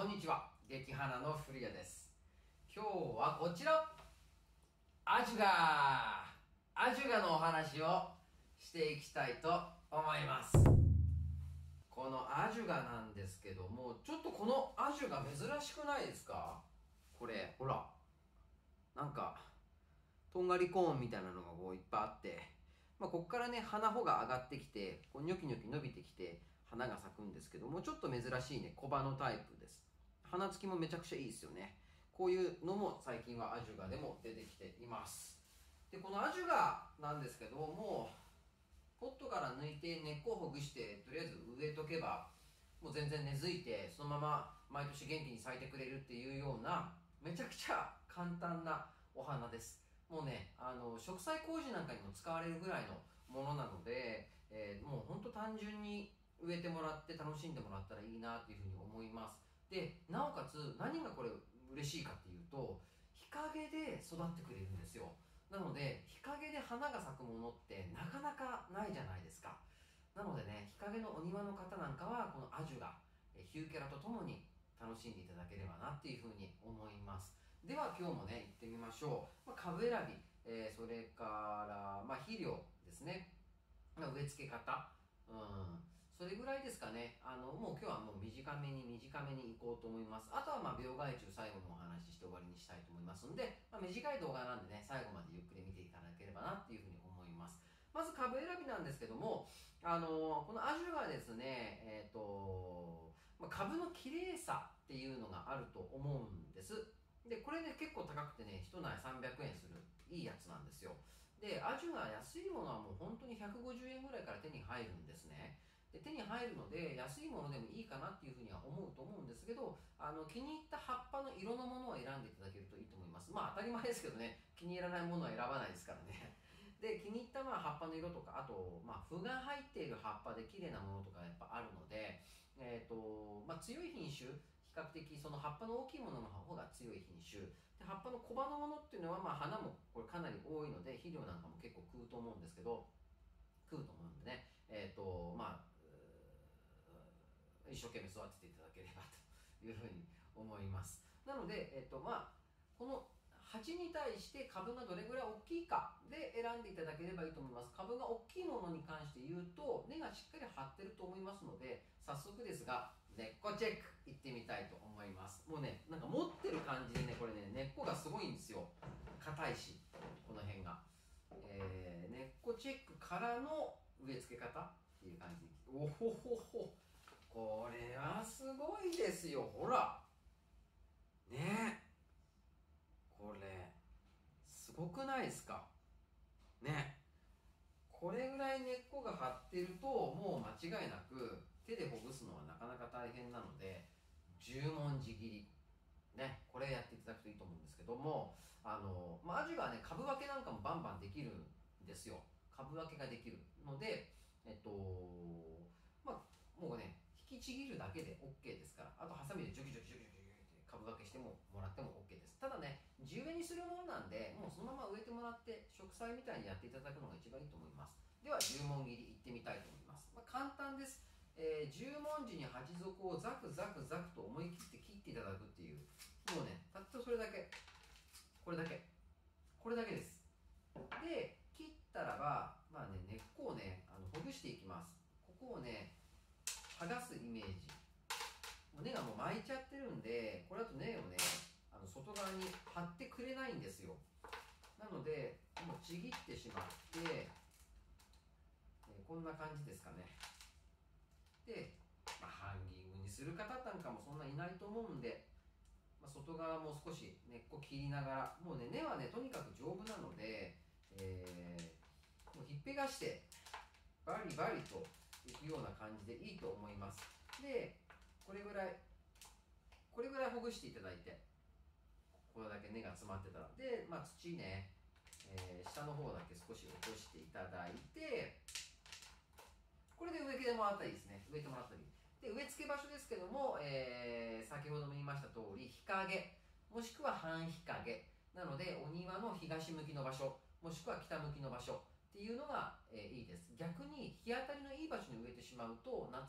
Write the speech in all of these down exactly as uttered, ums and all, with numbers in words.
こんにちは、激花の古谷です。今日はこちら、アジュガアジュガのお話をしていきたいと思います。このアジュガなんですけども、ちょっとこのアジュガ珍しくないですか？これ、ほら、なんかとんがりコーンみたいなのがこういっぱいあって、まあ、ここからね花穂が上がってきて、こうニョキニョキ伸びてきて花が咲くんですけども、ちょっと珍しいね小葉のタイプです。花つきもめちゃくちゃいいですよね。こういうのも最近はアジュガでも出てきています。でこのアジュガなんですけども、ポットから抜いて根っこをほぐしてとりあえず植えとけば、もう全然根付いてそのまま毎年元気に咲いてくれるっていうような、めちゃくちゃ簡単なお花です。もうね、あの植栽工事なんかにも使われるぐらいのものなので、えー、もうほんと単純に植えてもらって楽しんでもらったらいいなというふうに思います。でなおかつ何がこれ嬉しいかっていうと、日陰で育ってくれるんですよ。なので日陰で花が咲くものってなかなかないじゃないですか。なのでね、日陰のお庭の方なんかはこのアジュガヒューケラとともに楽しんでいただければなっていうふうに思います。では今日もね行ってみましょう。まあ、株選び、えー、それから、まあ、肥料ですね、まあ、植え付け方、うんそれぐらいですかね。あのもう今日はもう短めに短めにいこうと思います。あとはまあ病害虫最後のお話しして終わりにしたいと思いますので、まあ、短い動画なんでね、最後までゆっくり見ていただければなっていうふうに思います。まず株選びなんですけども、あのこのアジュガですね、えっ、ー、と、まあ、株の綺麗さっていうのがあると思うんです。でこれね結構高くてね、一苗さんびゃくえんするいいやつなんですよ。でアジュガ安いものはもう本当にひゃくごじゅうえんぐらいから手に入るんですね。で手に入るので安いものでもいいかなっていうふうには思うと思うんですけど、あの気に入った葉っぱの色のものを選んでいただけるといいと思います。まあ当たり前ですけどね、気に入らないものは選ばないですからね。で気に入ったまあ葉っぱの色とか、あと、まあ、斑が入っている葉っぱで綺麗なものとかやっぱあるので、えーとまあ、強い品種、比較的その葉っぱの大きいものの方が強い品種で、葉っぱの小葉のものっていうのは、まあ、花もこれかなり多いので肥料なんかも結構食うと思うんですけど食うと思うんでね、えーとまあ一生懸命育てていただければというふうに思います。なので、えっとまあ、この鉢に対して株がどれぐらい大きいかで選んでいただければいいと思います。株が大きいものに関して言うと根がしっかり張ってると思いますので、早速ですが根っこチェックいってみたいと思います。もうね、なんか持ってる感じでね、これね根っこがすごいんですよ。硬いしこの辺が、えー、根っこチェックからの植え付け方っていう感じで、おほほほ、これはすごいですよ。ほらねえ、これすごくないですかね。これぐらい根っこが張ってるともう間違いなく手でほぐすのはなかなか大変なので、十文字切りね、これやっていただくといいと思うんですけども、あの、まあ、アジがね株分けなんかもバンバンできるんですよ。株分けができるので、えっとまあもうね引きちぎるだけで OK ですから、あとハサミでジョキジョキジョキジョキって株分けしてももらっても OK です。ただね地植えにするものなんで、もうそのまま植えてもらって植栽みたいにやっていただくのが一番いいと思います。では十文切りいってみたいと思います。まあ、簡単です。えー、十文字に鉢底をザクザクザクと思い切って切っていただくっていう、もうねたったそれだけ、これだけこれだけです。で切ったらば、まあね、根っこをねあのほぐしていきます。ここをね剥がすイメージ。根がもう巻いちゃってるんで、これだと根をねあの外側に張ってくれないんですよ。なのでもうちぎってしまって、えー、こんな感じですかね。で、まあ、ハンギングにする方なんかもそんないないと思うんで、まあ、外側も少し根っこ切りながら、もうね根はねとにかく丈夫なので、えー、もうひっぺがしてバリバリといくような感じでいいと思います。でこれぐらいこれぐらいほぐしていただいて、これだけ根が詰まってたらで、まあ、土ね、えー、下の方だけ少し落としていただいて、これで植え付けてもらったらいいですね。植えてもらったりで、植え付け場所ですけども、えー、先ほども言いました通り日陰もしくは半日陰なので、お庭の東向きの場所もしくは北向きの場所っていうのが、えー、いいです。逆に日当たりのいい場所に植えてしまうと夏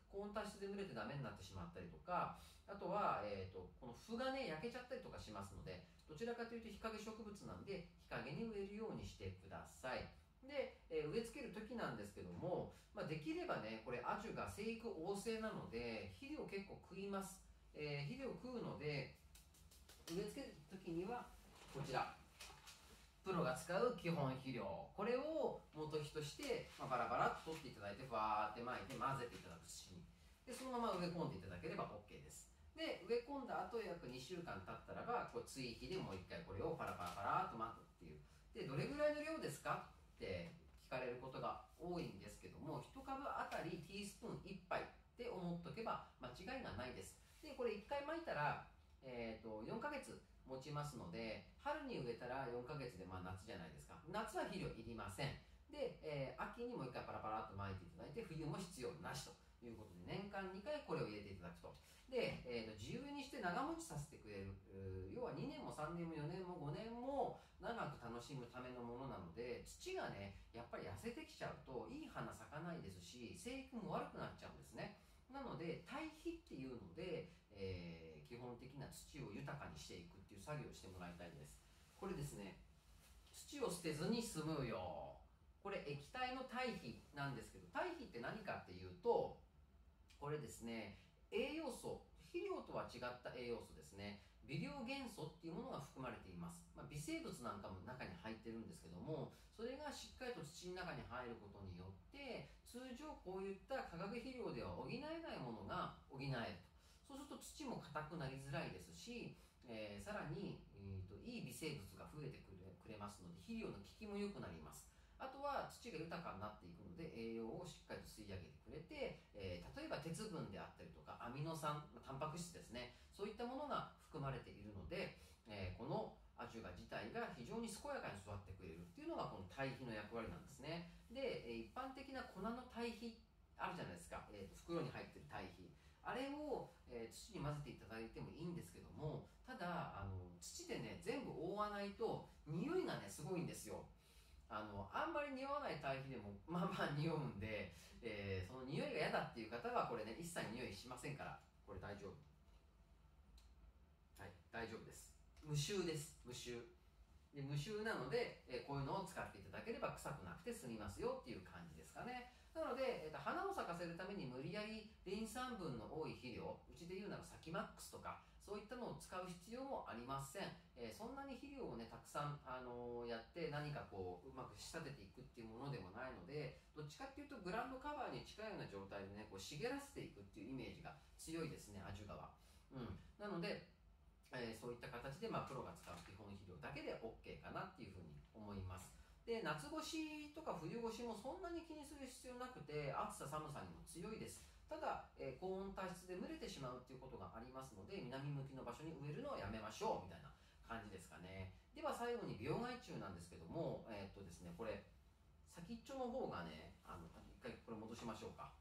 高温多湿で蒸れてダメになってしまったりとか、あとは、えー、とこの麩がね焼けちゃったりとかしますので、どちらかというと日陰植物なんで日陰に植えるようにしてください。で、えー、植え付ける時なんですけども、まあ、できればねこれアジュが生育旺盛なので肥料結構食います、えー、肥料食うので植え付ける時にはこちらプロが使う基本肥料、これを元肥として、まあ、バラバラっと取っていただいて、ふわーって巻いて混ぜていただく土に、でそのまま植え込んでいただければ OK です。で植え込んだ後約にしゅうかん経ったらばこう追肥でもう一回これをパラパラパラっと巻くっていう。でどれぐらいの量ですかって聞かれることが多いんですけども、いち株あたりティースプーンいっぱいって思っとけば間違いがないです。でこれいっかい巻いたら、えー、とよんかげつ持ちますので、春に植えたらよんかげつで、まあ、夏じゃないですか。夏は肥料いりません。で、えー、秋にもう一回パラパラっと巻いていただいて、冬も必要なしということで、年間にかいこれを入れていただくと。で、えー、と自由にして長持ちさせてくれる、要はにねんもさんねんもよねんもごねんも長く楽しむためのものなので、土がねやっぱり痩せてきちゃうといい花咲かないですし、生育も悪くなっちゃうんですね。なので堆肥っていうので、えー、基本的な土を豊かにしていくっていう作業をしてもらいたいです。これですね、土を捨てずに済むよ、これ液体の堆肥なんですけど、堆肥って何かっていうと、これですね、栄養素、肥料とは違った栄養素ですね、微量元素っていうものが含まれています、まあ、微生物なんかも中に入ってるんですけども、それがしっかりと土の中に入ることによって通常こういった化学肥料では補えないものが補えると。そうすると土も硬くなりづらいですし、えー、さらに、えーと、いい微生物が増えてくれ、くれますので肥料の効きも良くなります。あとは土が豊かになっていくので栄養をしっかりと吸い上げてくれて、えー、例えば鉄分であったりとかアミノ酸、タンパク質ですね、そういったものが含まれているので、えー、このアジュガ自体が非常に健やかに育ってくれるっていうのがこの堆肥の役割なんですね。で、一般的な粉の堆肥あるじゃないですか、えー、袋に入ってる堆肥、あれを、えー、土に混ぜていただいてもいいんですけども、ただあの土でね全部覆わないと匂いがねすごいんですよ。あのあんまり匂わない堆肥でもまあまあ匂うんで、えー、その匂いが嫌だっていう方はこれね一切匂いしませんから、これ大丈夫、はい、大丈夫です。無臭です。無臭で無臭なので、えー、こういうのを使っていただければ臭くなくて済みますよっていう感じですかね。なので、えー、と花を咲かせるために無理やりリン酸分の多い肥料、うちで言うならサキマックスとかそういったのを使う必要もありません。えー、そんなに肥料をねたくさん、あのー、やって何かこううまく仕立てていくっていうものでもないので、どっちかっていうとグラウンドカバーに近いような状態でねこう茂らせていくっていうイメージが強いですね、アジュガは。うん、なのでえー、そういった形で、まあ、プロが使う基本肥料だけで OK かなっていうふうに思います。で夏越しとか冬越しもそんなに気にする必要なくて、暑さ寒さにも強いです。ただ、えー、高温多湿で蒸れてしまうっていうことがありますので、南向きの場所に植えるのはやめましょうみたいな感じですかね。では最後に病害虫なんですけども、えー、っとですねこれ先っちょの方がね、あの一回これ戻しましょうか。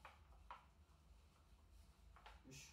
よし、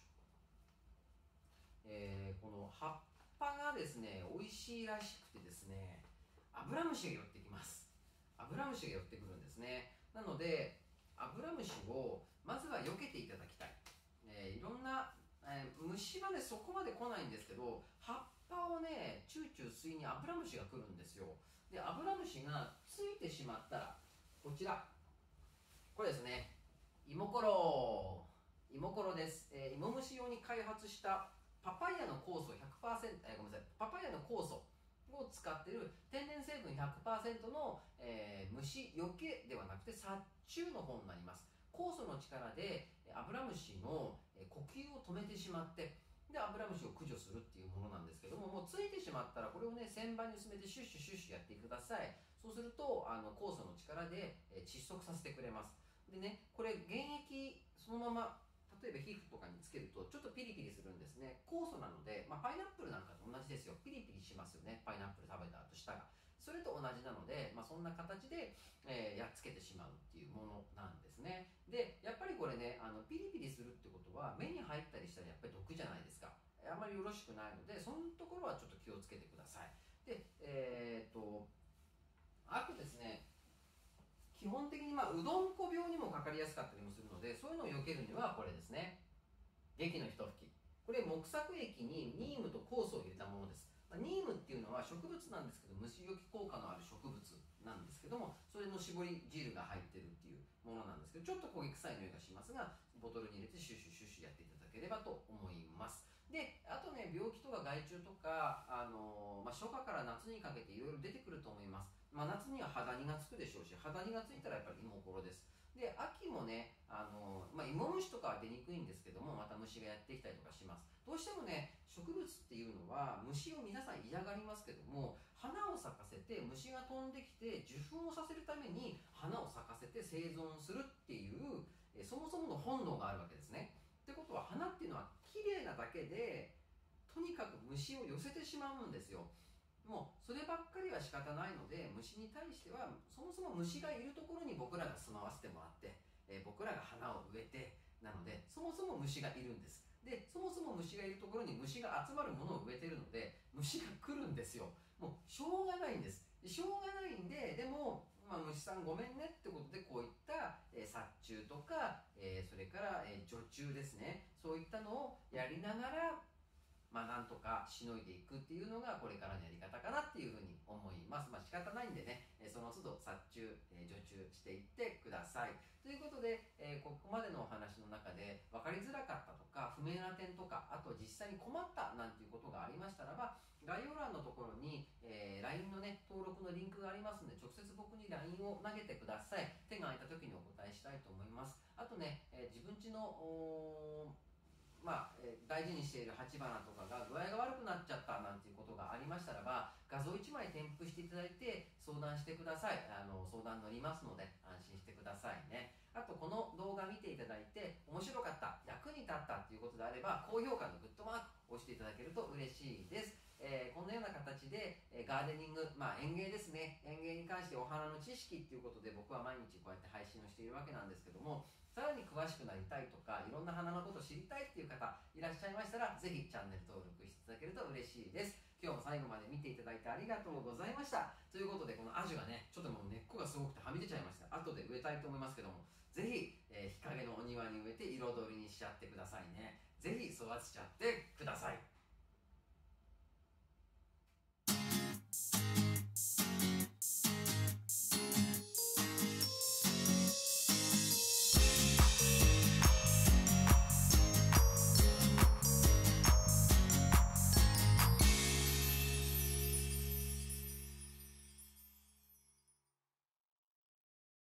えー、この葉っぱがですね美味しいらしくてですね、アブラムシが寄ってきます。アブラムシが寄ってくるんですね。なのでアブラムシをまずは避けていただきたい。えー、いろんな、えー、虫はねそこまで来ないんですけど、葉っぱをねチューチュー吸いにアブラムシが来るんですよ。でアブラムシがついてしまったらこちら、これですね、イモコロイモコロです、えー、芋虫用に開発したパパイヤの酵素 ひゃくパーセント、えー、ごめんなさい、パパイヤの酵素を使っている天然成分 ひゃくパーセント の、えー、虫よけではなくて殺虫の方になります。酵素の力でアブラムシの呼吸を止めてしまって、でアブラムシを駆除するっていうものなんですけども、もうついてしまったらこれをね旋盤に薄めてシュッシュシュッシュやってください。そうするとあの酵素の力で窒息させてくれます。でね、これ原液そのまま例えば皮膚とかにつけるとちょっとピリピリするんですね。酵素なので、まあ、パイナップルなんかと同じですよ。ピリピリしますよね、パイナップル食べた後舌が。それと同じなので、まあ、そんな形で、えー、やっつけてしまうっていうものなんですね。でやっぱりこれね、あのピリピリするってことは目に入ったりしたらやっぱり毒じゃないですか。あんまりよろしくないので、そのところはちょっと気をつけてください。でえー、っとあとですね、基基本的に、まあ、うどんこ病にもかかりやすかったりもするので、そういうのを避けるにはこれですね。劇の一吹き。これ木作液にニームと酵素を入れたものです。まあ、ニームっていうのは植物なんですけど、虫除き効果のある植物なんですけども、それの絞り汁が入ってるっていうものなんですけど、ちょっと焦げ臭い匂いがしますが、ボトルに入れてシュッシュシュッシュやっていただければと思います。で、あとね、病気とか害虫とか、あのーまあ、初夏から夏にかけていろいろ出てくると思います。まあ、夏には肌にがつくでしょうし、肌にがついたらやっぱり芋ころです。で、秋もね、あのーまあ、芋虫とかは出にくいんですけども、また虫がやってきたりとかします。どうしてもね、植物っていうのは虫を皆さん嫌がりますけども、花を咲かせて虫が飛んできて受粉をさせるために花を咲かせて生存するっていう、えそもそもの本能があるわけですね。ってことは、花っていうのは綺麗なだけでとにかく虫を寄せてしまうんですよ。もうそればっかりは仕方ないので、虫に対してはそもそも虫がいるところに僕らが住まわせてもらって、えー、僕らが花を植えて、なのでそもそも虫がいるんです。で、そもそも虫がいるところに虫が集まるものを植えてるので、虫が来るんですよ。もうしょうがないんです。しょうがないんで、でも、まあ、虫さんごめんねってことで、こういった、えー、殺虫とか、えー、それから、えー、除虫ですね、そういったのをやりながら、まあ、なんとかしのいでいくっていうのがこれからのやり方かなっていうふうに思います。まあ、仕方ないんでね、その都度殺虫、除虫していってください。ということで、えー、ここまでのお話の中で分かりづらかったとか、不明な点とか、あと実際に困ったなんていうことがありましたらば、概要欄のところに、えー、ライン のね、登録のリンクがありますので、直接僕に ライン を投げてください。手が空いた時にお答えしたいと思います。あとね、えー、自分家のまあ、えー、大事にしている鉢花とかが具合が悪くなっちゃったなんていうことがありましたらば、画像いちまい添付していただいて相談してください。あの相談乗りますので安心してくださいね。あと、この動画見ていただいて面白かった、役に立ったっていうことであれば、高評価のグッドマークを押していただけると嬉しいです。えー、このような形で、えー、ガーデニング、まあ、園芸ですね、園芸に関してお花の知識っていうことで僕は毎日こうやって配信をしているわけなんですけども、さらに詳しくなりたいとか、いろんな花のことを知りたいっていう方いらっしゃいましたら、ぜひチャンネル登録していただけると嬉しいです。今日も最後まで見ていただいてありがとうございました。ということで、このアジュがね、ちょっともう根っこがすごくてはみ出ちゃいました。後で植えたいと思いますけども、ぜひ、えー、日陰のお庭に植えて彩りにしちゃってくださいね。ぜひ育てちゃってください。